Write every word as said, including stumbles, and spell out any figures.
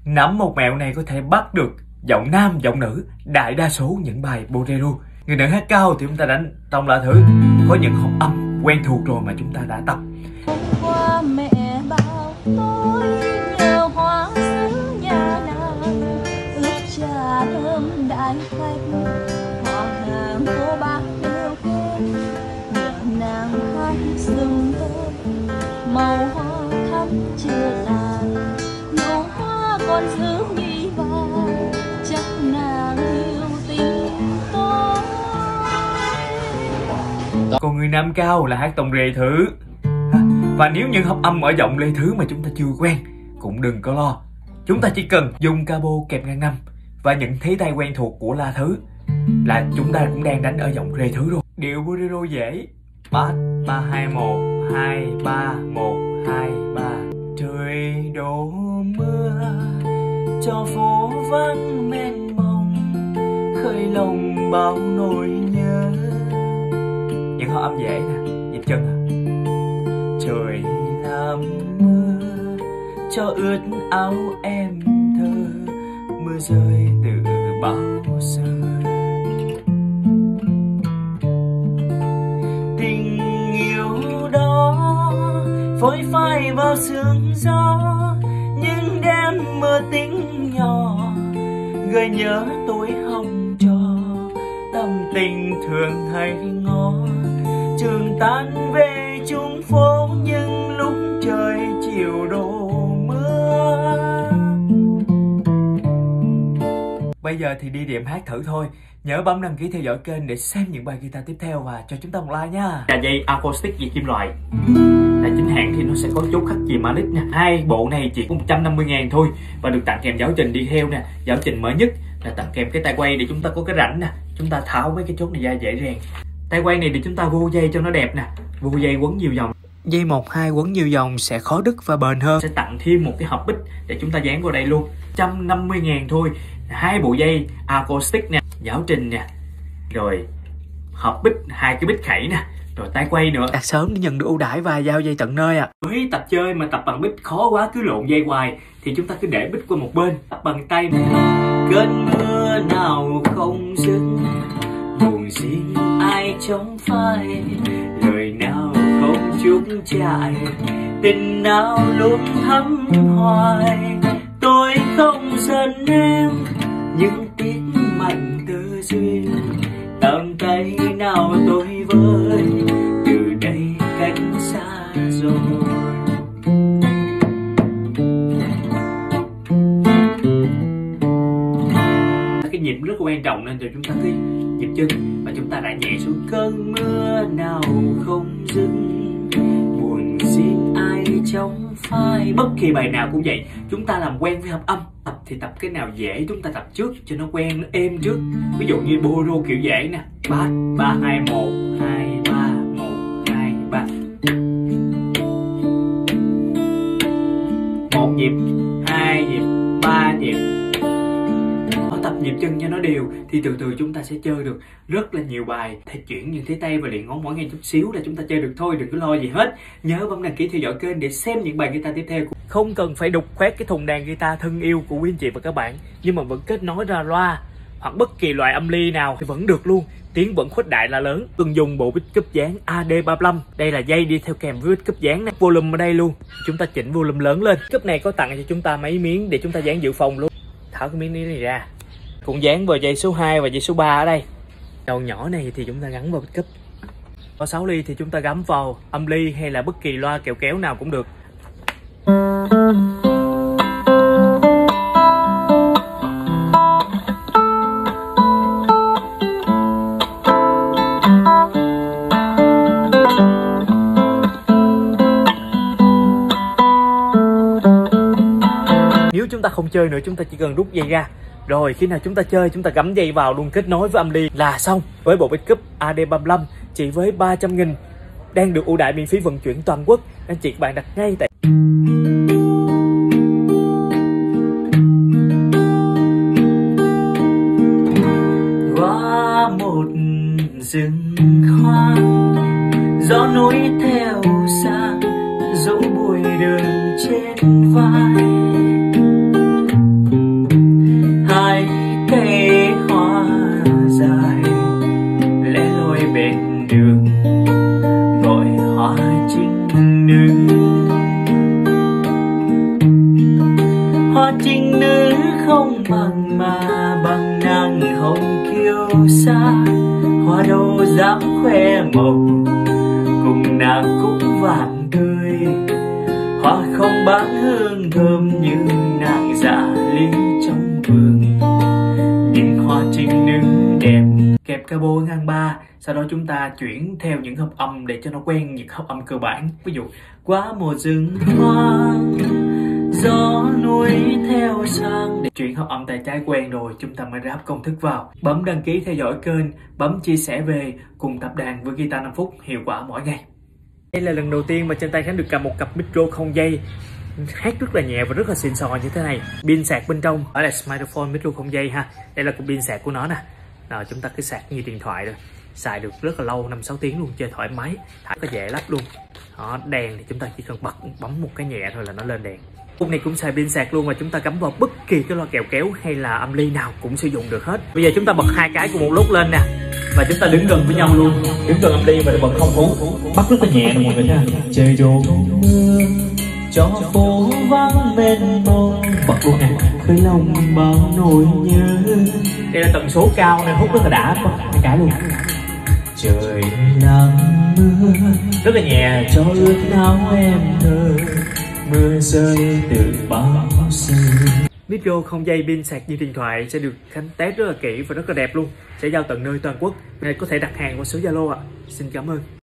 Nắm một mẹo này có thể bắt được giọng nam, giọng nữ, đại đa số những bài bolero. Người nữ hát cao thì chúng ta đánh tông là thử. Có những hợp âm quen thuộc rồi mà chúng ta đã tập. Qua mẹ bao tôi nhờ hoa sứ nhà nàng, ướp trà thơm đại khách, họ hàng cô bác đều quên, nhờ nàng hát rừng tốt, màu hoa thắm chưa tàn, nụ hoa còn giữ nhụy vàng, chắc nàng yêu tình tôi. Còn người nam cao là hát tông rê thứ. Và nếu như hợp âm ở giọng lê thứ mà chúng ta chưa quen, cũng đừng có lo. Chúng ta chỉ cần dùng cabo kẹp ngang năm và những thế tay quen thuộc của la thứ là chúng ta cũng đang đánh ở giọng rê thứ rồi. Điệu bolero dễ. Bát ba hai một hai ba một hai ba. Trời đổ mưa cho phố vắng mênh mông, khơi lòng bao nỗi nhớ. Những hợp âm dễ nè, nhịp chân à. Trời làm mưa cho ướt áo em thơ, mưa rơi từ bao giờ. Tình yêu đó phôi phai vào sương gió, những đêm mưa tính nhỏ gợi nhớ tối hồng cho tâm tình thường hay ngó. Trường tan về chung phố nhưng lúc trời chiều đổ mưa. Bây giờ thì đi điểm hát thử thôi. Nhớ bấm đăng ký theo dõi kênh để xem những bài guitar tiếp theo và cho chúng ta một like nha. Là dây acoustic dây kim loại. Là chính hãng thì nó sẽ có chốt khắc chì Malik nè. Hai bộ này chỉ có một trăm năm mươi ngàn thôi và được tặng kèm giáo trình đi theo nè. Giáo trình mới nhất là tặng kèm cái tay quay để chúng ta có cái rãnh nè, chúng ta tháo mấy cái chốt này ra dễ dàng. Tay quay này để chúng ta vô dây cho nó đẹp nè, vô dây quấn nhiều vòng. Dây một hai quấn nhiều vòng sẽ khó đứt và bền hơn. Sẽ tặng thêm một cái hộp bích để chúng ta dán vào đây luôn. một trăm năm mươi ngàn thôi. Hai bộ dây acoustic nè, giáo trình nè, rồi hộp bích, hai cái bích khẩy nè, rồi tay quay nữa. Đặt sớm để nhận được ưu đãi và giao dây tận nơi à. Với tập chơi mà tập bằng bích khó quá, cứ lộn dây hoài thì chúng ta cứ để bích qua một bên, tập bằng tay. Cơn mưa nào không dứt, buồn riêng ai trong phai, lời nào không chút chạy, tình nào luôn thắm hoài. Tôi không giận em nhưng tiếc mạnh tư duyên, tầm tay nào tôi với từ đây cách xa rồi. Cái nhịp rất quan trọng nên cho chúng ta cứ nhịp chân và chúng ta đã nhẹ xuống. Cơn mưa nào không dừng, buồn xin ai trong phai. Bất kỳ bài nào cũng vậy, chúng ta làm quen với hợp âm. Tập thì tập cái nào dễ chúng ta tập trước cho nó quen, nó êm trước. Ví dụ như bolero kiểu dễ nè, bát ba hai một hai ba một hai ba, một nhịp, hai nhịp, ba nhịp. Tập nhịp chân cho nó đều thì từ từ chúng ta sẽ chơi được rất là nhiều bài. Thể chuyển những thế tay và liền ngón mỗi ngày chút xíu là chúng ta chơi được thôi, đừng có lo gì hết. Nhớ bấm đăng ký theo dõi kênh để xem những bài guitar tiếp theo. Không cần phải đục khoét cái thùng đàn guitar thân yêu của quý anh chị và các bạn, nhưng mà vẫn kết nối ra loa hoặc bất kỳ loại âm ly nào thì vẫn được luôn, tiếng vẫn khuếch đại là lớn. Từng dùng bộ bích cúp dáng A D ba mươi lăm, đây là dây đi theo kèm với bích cúp dáng này. Volume ở đây luôn, chúng ta chỉnh volume lớn lên. Cúp này có tặng cho chúng ta mấy miếng để chúng ta dán dự phòng luôn. Tháo cái miếng này ra, cũng dán vào dây số hai và dây số ba ở đây. Đầu nhỏ này thì chúng ta gắn vào bích cúp. Có sáu ly thì chúng ta gắm vào âm ly hay là bất kỳ loa kẹo kéo nào cũng được. Nếu chúng ta không chơi nữa, chúng ta chỉ cần rút dây ra. Rồi khi nào chúng ta chơi, chúng ta gắm dây vào luôn, kết nối với âm ly là xong. Với bộ bích cúp A D ba mươi lăm chỉ với ba trăm nghìn, đang được ưu đãi miễn phí vận chuyển toàn quốc. Anh chị các bạn đặt ngay tại qua một rừng hoa, gió núi theo xa, dẫu bụi đường trên vai. Hoa trinh nữ không bằng mà bằng nàng hồng kiêu sa. Hoa đâu dám khoe màu cùng nàng cũng vàng tươi. Hoa không bán hương thơm như nàng dạ lý trong vườn. Nhìn hoa trinh nữ đẹp. Kẹp capo ngang ba. Sau đó chúng ta chuyển theo những hợp âm để cho nó quen những hợp âm cơ bản. Ví dụ qua một rừng hoang, gió núi theo sang. Để chuyển hợp âm tay trái quen rồi, chúng ta mới ráp công thức vào. Bấm đăng ký theo dõi kênh, bấm chia sẻ về cùng tập đàn với guitar năm phút hiệu quả mỗi ngày. Đây là lần đầu tiên mà trên tay Khánh được cầm một cặp micro không dây, hát rất là nhẹ và rất là xịn sò như thế này. Pin sạc bên trong, đó là Smartphone micro không dây ha. Đây là cục pin sạc của nó nè. Rồi chúng ta cứ sạc như điện thoại rồi, xài được rất là lâu, năm sáu tiếng luôn, chơi thoải mái, thả có dễ lắp luôn. Đó, đèn thì chúng ta chỉ cần bật bấm một cái nhẹ thôi là nó lên đèn. Cục này cũng xài pin sạc luôn, và chúng ta cắm vào bất kỳ cái loa kèo kéo hay là âm ly nào cũng sử dụng được hết. Bây giờ chúng ta bật hai cái cùng một lúc lên nè, và chúng ta đứng gần với nhau luôn, đứng gần âm ly mà bật không hú, bắt rất là nhẹ nè mọi người nha. Trời đổ mưa cho phố vắng mênh mông, bật luôn nè, khơi lòng bao nỗi nhớ. Đây là tần số cao nên hút rất là đã, hai cái luôn. Trời nắng mưa rất là nhẹ cho ướt áo em thơ, mưa rơi từ bao giờ. Micro không dây pin sạc như điện thoại sẽ được Khánh test rất là kỹ và rất là đẹp luôn, sẽ giao tận nơi toàn quốc. Này có thể đặt hàng qua số Zalo ạ. Xin cảm ơn.